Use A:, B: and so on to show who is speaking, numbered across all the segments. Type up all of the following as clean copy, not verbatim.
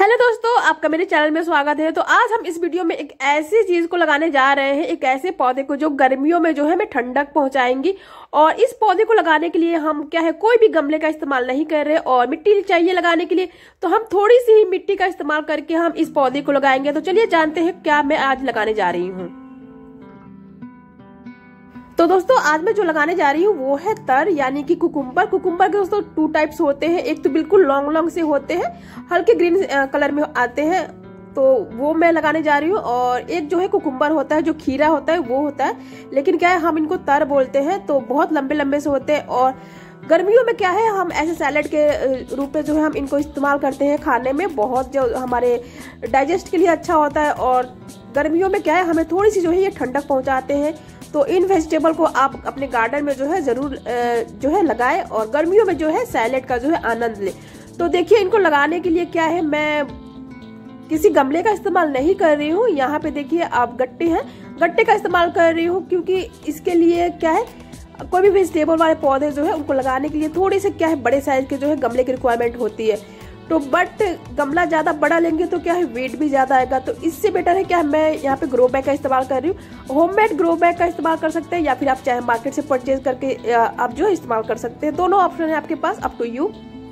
A: Hello दोस्तों, आपका मेरे चैनल में स्वागत है। तो आज हम इस वीडियो में एक ऐसी चीज को लगाने जा रहे हैं, एक ऐसे पौधे को जो गर्मियों में जो है हमें ठंडक पहुंचाएंगी। और इस पौधे को लगाने के लिए हम क्या है, कोई भी गमले का इस्तेमाल नहीं कर रहे और मिट्टी चाहिए लगाने के लिए, तो हम थोड़ी सी ही मिट्टी का इस्तेमाल करके हम इस पौधे को लगाएंगे। तो चलिए जानते हैं क्या मैं आज लगाने जा रही हूँ। तो दोस्तों आज मैं जो लगाने जा रही हूँ वो है तर, यानी कि कुकुम्बर। कुकुम्बर के दोस्तों 2 टाइप्स होते हैं, एक तो बिल्कुल लॉन्ग लॉन्ग से होते हैं, हल्के ग्रीन कलर में आते हैं, तो वो मैं लगाने जा रही हूँ। और एक जो है कुकुम्बर होता है, जो खीरा होता है वो होता है, लेकिन क्या है हम इनको तर बोलते हैं। तो बहुत लंबे लंबे से होते हैं और गर्मियों में क्या है हम ऐसे सैलेड के रूप में जो है हम इनको इस्तेमाल करते हैं खाने में, बहुत जो हमारे डाइजेस्ट के लिए अच्छा होता है। और गर्मियों में क्या है हमें थोड़ी सी जो है ये ठंडक पहुंचाते हैं। तो इन वेजिटेबल को आप अपने गार्डन में जो है जरूर जो है लगाएं और गर्मियों में जो है सैलेड का जो है आनंद ले। तो देखिए इनको लगाने के लिए क्या है, मैं किसी गमले का इस्तेमाल नहीं कर रही हूँ। यहाँ पे देखिए आप गट्टे हैं, गट्टे का इस्तेमाल कर रही हूँ, क्योंकि इसके लिए क्या है कोई भी वेजिटेबल वाले पौधे जो है उनको लगाने के लिए थोड़ी से क्या है बड़े साइज के जो है गमले की रिक्वायरमेंट होती है। तो बट गमला ज्यादा बड़ा लेंगे तो क्या है वेट भी ज्यादा आएगा। तो इससे बेटर है क्या है मैं यहाँ पे ग्रो बैग का इस्तेमाल कर रही हूँ। होममेड ग्रो बैग का इस्तेमाल कर सकते हैं या फिर आप चाहे मार्केट से परचेज करके आप जो है इस्तेमाल कर सकते हैं। दोनों ऑप्शन है आपके पास, अप टू यू।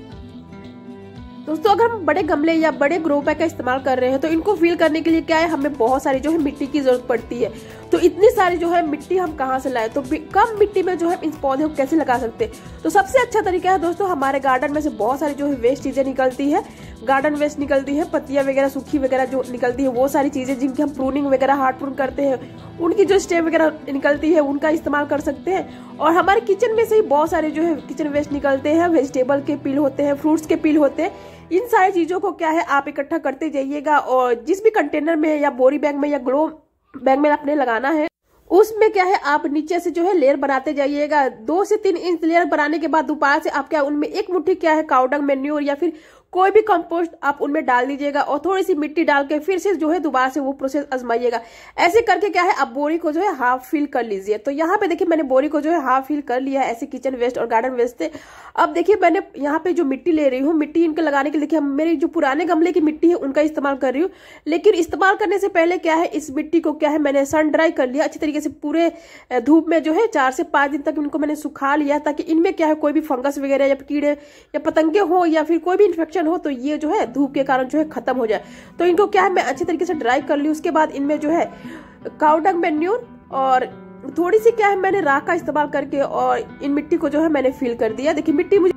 A: दोस्तों अगर हम बड़े गमले या बड़े ग्रो बैग का इस्तेमाल कर रहे हैं तो इनको फिल करने के लिए क्या है हमें बहुत सारी जो है मिट्टी की जरूरत पड़ती है। तो इतनी सारी जो है मिट्टी हम कहाँ से लाए, तो कम मिट्टी में जो है इस पौधे को कैसे लगा सकते हैं। तो सबसे अच्छा तरीका है दोस्तों, हमारे गार्डन में से बहुत सारी जो है वेस्ट चीजें निकलती है, गार्डन वेस्ट निकलती है, पत्तियां वगैरह सूखी वगैरह जो निकलती है, वो सारी चीजें जिनकी हम प्रूनिंग वगैरह हार्ड प्रून करते हैं, उनकी जो स्टेम वगैरह निकलती है उनका इस्तेमाल कर सकते हैं। और हमारे किचन में से ही बहुत सारे जो है किचन वेस्ट निकलते हैं, वेजिटेबल के पील होते हैं, फ्रूट्स के पील होते हैं। इन सारी चीजों को क्या है आप इकट्ठा करते जाइएगा और जिस भी कंटेनर में या बोरी बैग में या ग्लो बैग में आपने लगाना है उसमें क्या है आप नीचे से जो है लेयर बनाते जाइएगा। 2 से 3 इंच लेयर बनाने के बाद दोबारा से आप क्या उनमें 1 मुट्ठी क्या है काउडंग मैन्योर या फिर कोई भी कंपोस्ट आप उनमें डाल दीजिएगा और थोड़ी सी मिट्टी डाल के फिर से जो है दोबारा से वो प्रोसेस आजमाइएगा। ऐसे करके क्या है आप बोरी को जो है हाफ फिल कर लीजिए। तो यहाँ पे देखिए मैंने बोरी को जो है हाफ फिल कर लिया है, ऐसे किचन वेस्ट और गार्डन वेस्ट से। अब देखिए मैंने यहाँ पे जो मिट्टी ले रही हूँ, मिट्टी इनके लगाने के लिए देखिए मेरी जो पुराने गमले की मिट्टी है उनका इस्तेमाल कर रही हूँ। लेकिन इस्तेमाल करने से पहले क्या है इस मिट्टी को क्या है मैंने सन ड्राई कर लिया अच्छी तरीके से, पूरे धूप में जो है 4 से 5 दिन तक इनको मैंने सुखा लिया, ताकि इनमें क्या है कोई भी फंगस वगैरह या कीड़े या पतंगे हो या फिर कोई भी इन्फेक्शन हो तो ये जो है धूप के कारण जो है खत्म हो जाए। तो इनको क्या है मैं अच्छी तरीके से ड्राई कर ली। उसके बाद इनमें जो है काउडंग मैन्योर और थोड़ी सी क्या है मैंने राख का इस्तेमाल करके और इन मिट्टी को जो है मैंने फिल कर दिया। देखिए मिट्टी मुझे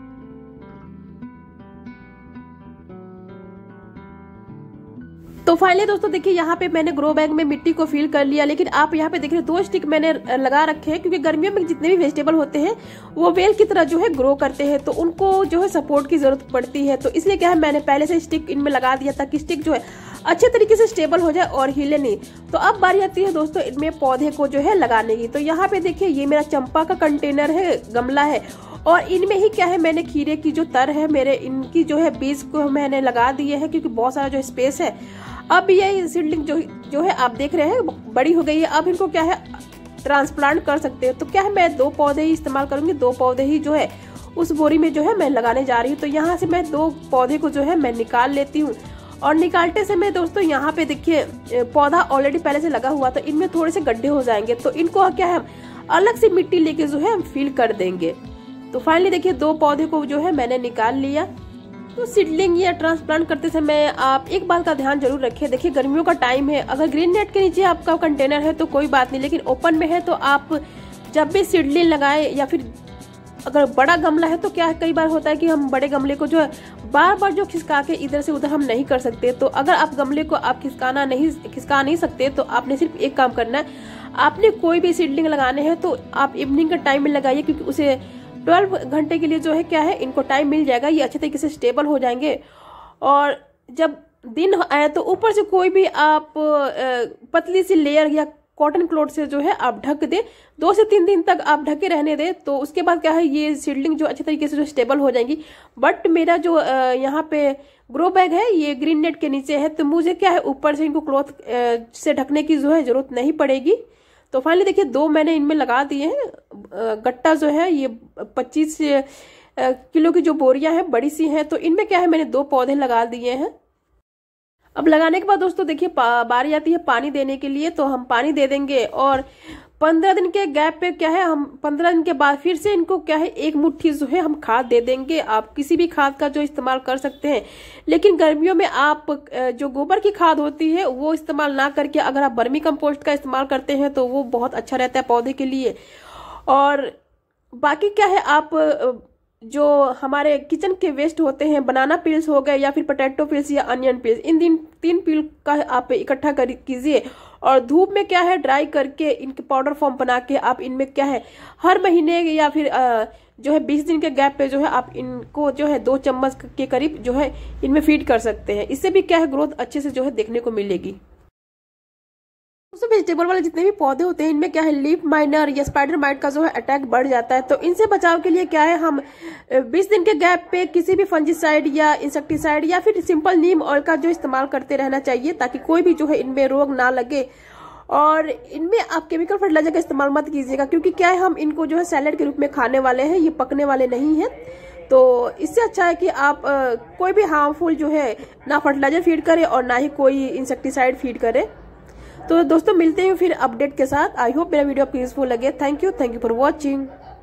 A: तो फाइनली दोस्तों देखिए यहाँ पे मैंने ग्रो बैग में मिट्टी को फिल कर लिया। लेकिन आप यहाँ पे देख रहे 2 स्टिक मैंने लगा रखे हैं, क्योंकि गर्मियों में जितने भी वेजिटेबल होते हैं वो वेल की तरह जो है ग्रो करते हैं, तो उनको जो है सपोर्ट की जरूरत पड़ती है। तो इसलिए क्या है मैंने पहले से स्टिक इनमें लगा दिया ताकि स्टिक जो है अच्छे तरीके से स्टेबल हो जाए और हिले नहीं। तो अब बारी आती है दोस्तों इनमें पौधे को जो है लगाने की। तो यहाँ पे देखिए ये मेरा चंपा का कंटेनर है, गमला है, और इनमें ही क्या है मैंने खीरे की जो तर है मेरे, इनकी जो है बीज को मैंने लगा दिए है, क्योंकि बहुत सारा जो स्पेस है। अब ये सीडलिंग जो है आप देख रहे हैं बड़ी हो गई है। अब इनको क्या है ट्रांसप्लांट कर सकते हैं। तो क्या है मैं 2 पौधे ही इस्तेमाल करूंगी, 2 पौधे ही जो है उस बोरी में जो है मैं लगाने जा रही हूँ। तो यहाँ से मैं 2 पौधे को जो है मैं निकाल लेती हूँ। और निकालते समय दोस्तों यहाँ पे देखिए पौधा ऑलरेडी पहले से लगा हुआ, तो इनमें थोड़े से गड्ढे हो जाएंगे, तो इनको क्या है हम अलग से मिट्टी लेके जो है हम फिल कर देंगे। तो फाइनली देखिए 2 पौधे को जो है मैंने निकाल लिया। तो सीडलिंग या ट्रांसप्लांट करते समय आप एक बात का ध्यान जरूर रखें। देखिए गर्मियों का टाइम है, अगर ग्रीन नेट के नीचे आपका कंटेनर है तो कोई बात नहीं, लेकिन ओपन में है तो आप जब भी सीडलिंग लगाए या फिर अगर बड़ा गमला है तो क्या है कई बार होता है कि हम बड़े गमले को जो है बार बार जो खिसका के इधर से उधर हम नहीं कर सकते। तो अगर आप गमले को आप खिसका नहीं सकते तो आपने सिर्फ एक काम करना है, आपने कोई भी सीडलिंग लगाने हैं तो आप इवनिंग का टाइम में लगाइए, क्योंकि उसे 12 घंटे के लिए जो है क्या है इनको टाइम मिल जाएगा, ये अच्छे तरीके से स्टेबल हो जाएंगे। और जब दिन आए तो ऊपर से कोई भी आप पतली सी लेयर या कॉटन क्लॉथ से जो है आप ढक दे, 2 से 3 दिन तक आप ढके रहने दे। तो उसके बाद क्या है ये सीडलिंग जो अच्छे तरीके से जो स्टेबल हो जाएंगी। बट मेरा जो यहाँ पे ग्रो बैग है ये ग्रीन नेट के नीचे है, तो मुझे क्या है ऊपर से इनको क्लॉथ से ढकने की जो है जरूरत नहीं पड़ेगी। तो फाइनली देखिए 2 मैंने इनमें लगा दिए हैं। गट्टा जो है ये 25 किलो की जो बोरियां हैं बड़ी सी हैं, तो इनमें क्या है मैंने 2 पौधे लगा दिए हैं। अब लगाने के बाद दोस्तों देखिए बारी आती है पानी देने के लिए, तो हम पानी दे देंगे और 15 दिन के गैप पे क्या है, हम 15 दिन के बाद फिर से इनको क्या है 1 मुट्ठी जो है हम खाद दे देंगे। आप किसी भी खाद का जो इस्तेमाल कर सकते हैं, लेकिन गर्मियों में आप जो गोबर की खाद होती है वो इस्तेमाल ना करके अगर आप वर्मी कंपोस्ट का इस्तेमाल करते हैं तो वो बहुत अच्छा रहता है पौधे के लिए। और बाकी क्या है, आप जो हमारे किचन के वेस्ट होते हैं, बनाना पील्स हो गए या फिर पोटैटो पील्स या अनियन पील्स, इन 3 पील का आप इकट्ठा कीजिए और धूप में क्या है ड्राई करके इनके पाउडर फॉर्म बना के आप इनमें क्या है हर महीने या फिर जो है 20 दिन के गैप पे जो है आप इनको जो है 2 चम्मच के करीब जो है इनमें फीड कर सकते हैं। इससे भी क्या है ग्रोथ अच्छे से जो है देखने को मिलेगी। दोस्तों वेजिटेबल वाले जितने भी पौधे होते हैं इनमें क्या है लीफ माइनर या स्पाइडर माइट का जो है अटैक बढ़ जाता है, तो इनसे बचाव के लिए क्या है हम 20 दिन के गैप पे किसी भी फंजीसाइड या इंसेक्टिसाइड या फिर सिंपल नीम ऑयल का जो इस्तेमाल करते रहना चाहिए ताकि कोई भी जो है इनमें रोग ना लगे। और इनमें आप केमिकल फर्टिलाइजर का इस्तेमाल मत कीजिएगा, क्योंकि क्या है हम इनको जो है सैलेड के रूप में खाने वाले हैं, ये पकने वाले नहीं है। तो इससे अच्छा है कि आप कोई भी हार्मफुल जो है ना फर्टिलाइजर फीड करें और ना ही कोई इंसेक्टिसाइड फीड करें। तो दोस्तों मिलते हैं फिर अपडेट के साथ। आई होप मेरा वीडियो आपको यूजफुल लगे। Thank you for watching.